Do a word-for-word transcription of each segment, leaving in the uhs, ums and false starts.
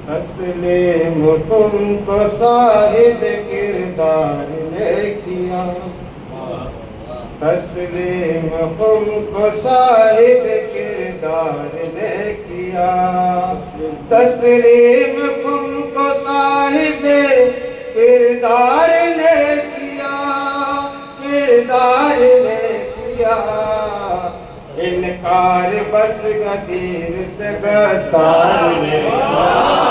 तस्लीम तुमको साहिब किरदार ने किया, तस्लीम तुमको साहिब किरदार ने किया, तस्लीम तुमको साहिब किरदार ने किया, किरदार ने किया। इनकार बस गदीर से गद्दार ने किया,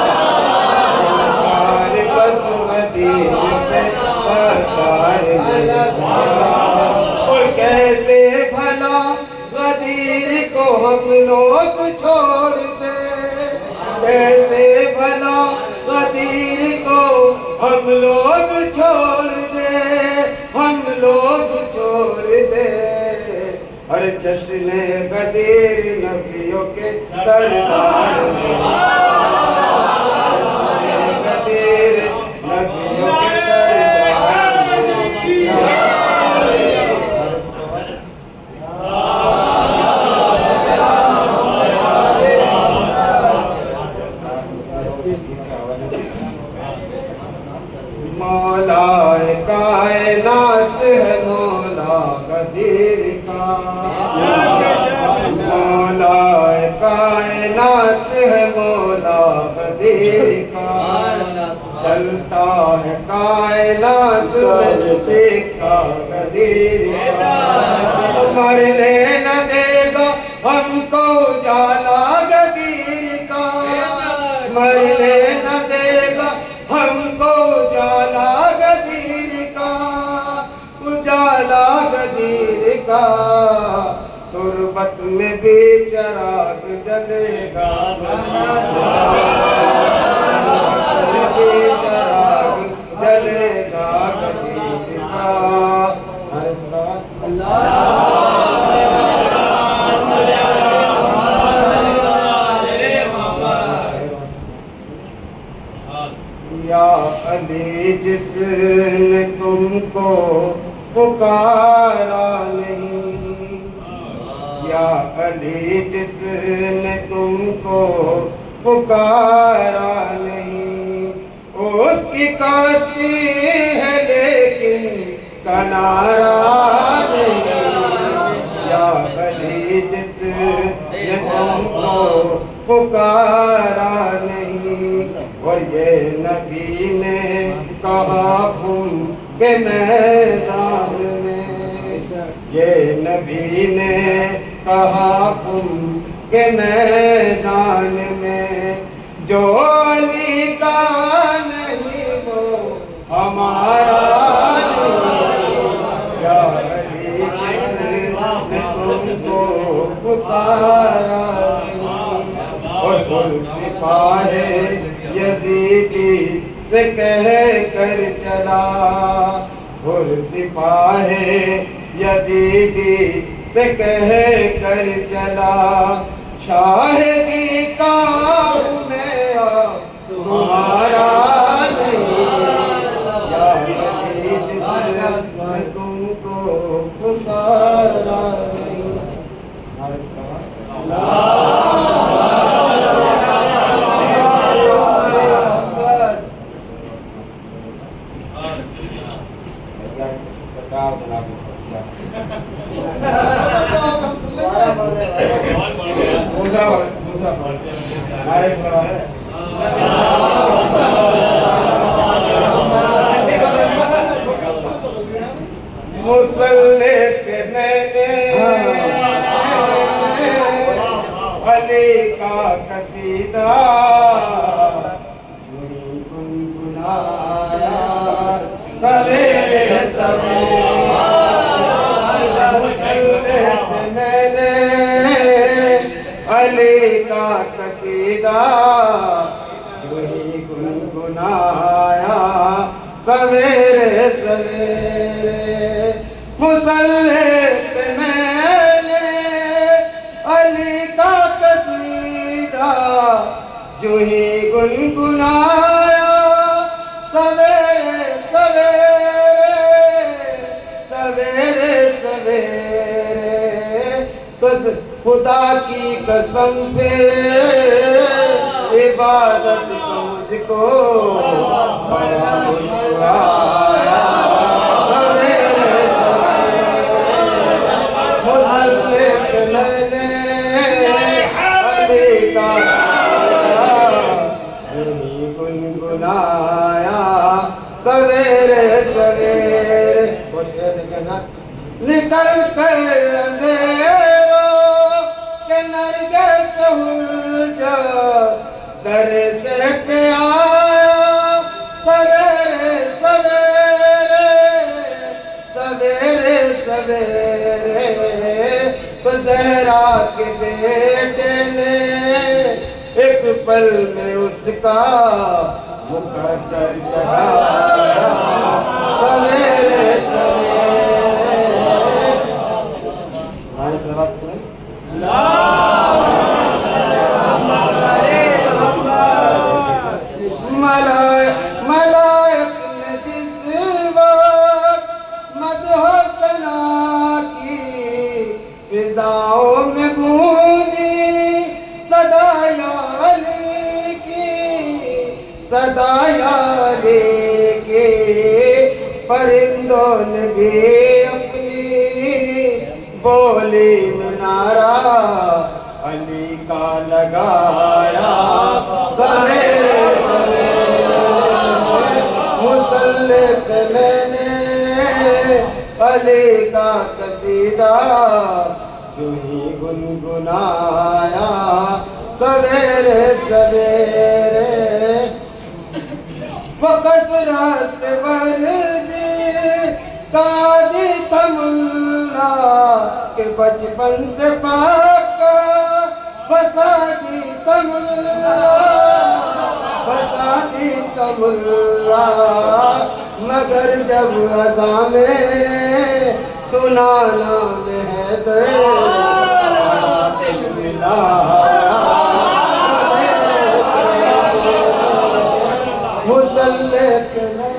इनकार बस गदीर से गद्दार ने किया। और कैसे भला गदीर को हम लोग छोड़ दे, कैसे भला गदीर को हम लोग छोड़ दे, हम लोग छोड़ दे। हर जश्न गदीर नबियों के सरदार ने, गदीर नबियों के सरदार ने। मौलाए कायनात है मौला गदीर का, मौलाए कायनात है मौला गदीर का। चलता है कायनात में सिक्का गदीर का। मरने न देगा हमको जाला गदीर का, मरने न देगा हमको उजाला गदीर का, उजाला गदीर का। तुरबत में भी चराग जलेगा, भी चराग जलेगा गदीर का। या अली जिसने तुमको पुकारा नहीं, या अली जिसने तुमको पुकारा नहीं, उसकी कश्ती है लेकिन किनारा नहीं। या अली जिसने तुमको पुकारा नहीं। और ये नबी ने कहा तुम के मैदान में, ये नबी ने कहा तुम के मैदान में। जो अली का नहीं वो हमारा नहीं। या अली जिसने तुमको पुकारा नहीं। और कुल सिपाहे यजीदी से कह कर चला, और सिपाहे यजीदी से कह कर चला। शाहिदी का मैं तुम्हारा नहीं। या अली जिसने तुमको पुकारा नहीं। मुसल्ले पे मैंने अली का कसीदा गुनगुनाया सवेरे सवेरे। मुसल्ले पे मैंने अली का कसीदा जो ही गुनगुनाया सवेरे सवेरे। मुसल्ले पे मैंने अली का कसीदा जो ही गुनगुनाया सवेरे सवेरे सवेरे सवेरे। तो खुदा की कसम फिर इबादत मुझको बड़ा दुख आया सवेरे मुसल्लिक मैंने अली का जो ही गुनगुनाया सवेरे सवेरे निकल कर अंधेरों के नरगिस हुर्जा दर से पे आया सवेरे सवेरे सवेरे सवेरे तो ज़हरा के बेटे ने एक पल में उसका मुकद्दर जगाया सवेरे सवेरे हमारे सवाब मलाइक मलाइक ने जिस वक्त मदह सना की फिजाओं में गूंजी सदाया अली की सदाया अली की परिंदों ने भी अपनी बोली में नारा अली का लगाया सवेरे सवेरे मुसल्लिक मैंने अली का कसीदा जो ही गुनगुनाया सवेरे सवेरे वो कसरत से वर्दी कादी था मुल्ला के बचपन से पाका फसादी तमुल्ला फसादी तमुल्ला मगर जब अज़ा में सुनाना में है दर्द मिला मुसल्लिक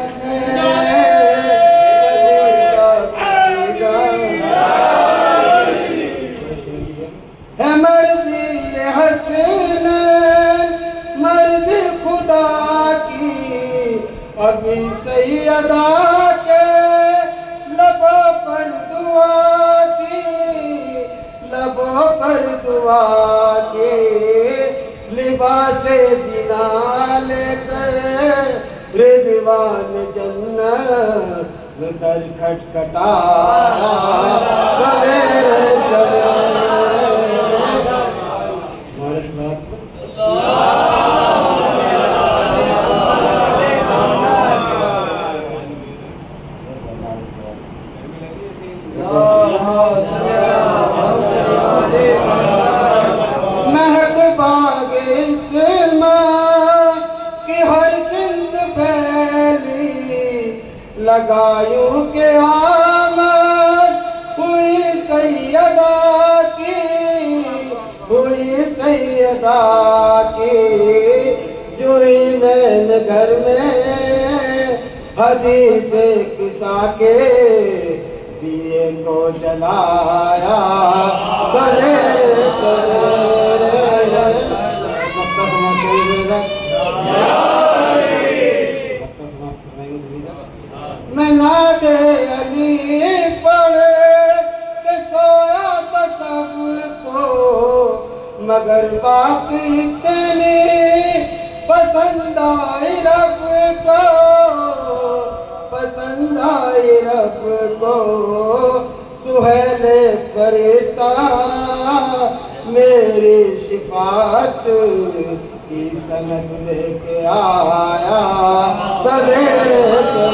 है मर्जी हसन मर्जी खुदा की अभी सैयदा के लबों पर दुआ थी लबों पर दुआ थी लिबास जिना लेकर रिजवान जन्नत में दर खटखटाया सवेरे सवेरे महक बाग की हर सिंध फैली लगायूं के आमद हुई सैयदा की हुई सैयदा की जो ही मैंने घर में हदीस किसा के दिए को जलाया सवेरे सवेरे मैं नादे अली पढ़े के सोया तो सबको मगर बात इतनी पसंद आई रब को पसंद आई रब को सुहेले फरिश्ता मेरी शिफात की सनद लेके आया सवेरे